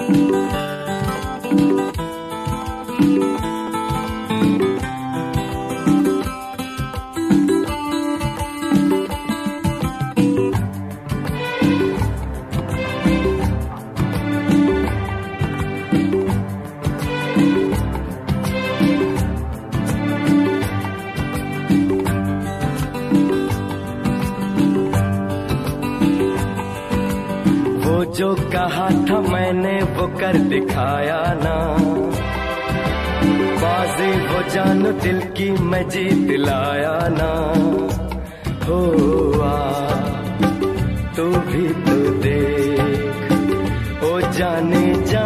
जो कहा था मैंने वो कर दिखाया ना, बाजी वो जान दिल की मैं जीत लाया ना। हो आ तू भी तो देख ओ जाने जा।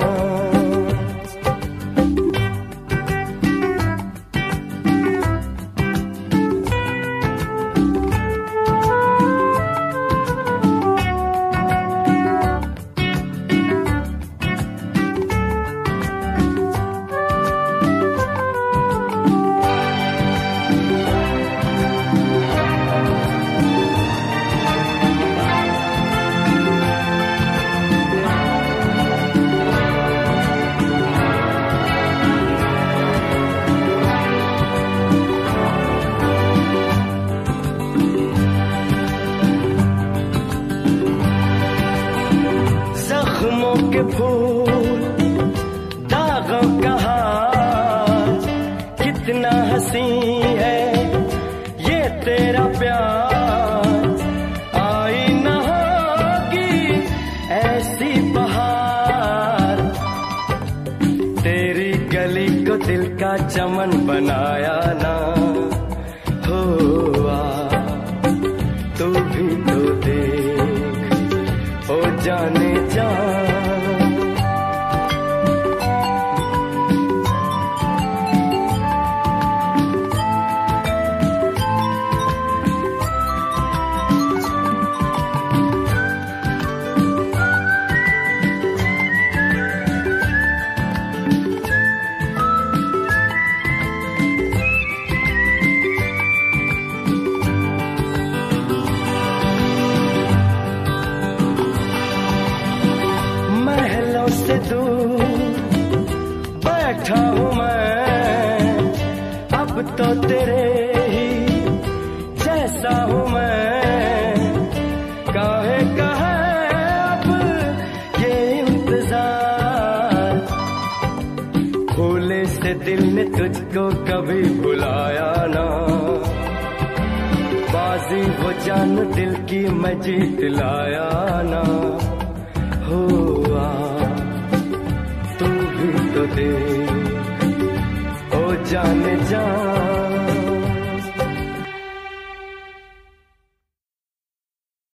जख्मों के फूल दागों का हार, कितना हंसी है ये तेरा प्यार। आई न होगी ऐसी बहार, तेरी गली को दिल का चमन बनाया ना। हो आ तू भी तो देख ओ जाने जा। से दूर बैठा हूँ मैं, अब तो तेरे ही जैसा हूँ मैं। काहे का है अब ये इंतजार, भूले से दिल ने तुझको कभी भुलाया ना। बाजी वो जान दिल की मैं जीत लाया ना। हो आ तू भी तो देख ओ जाने जा।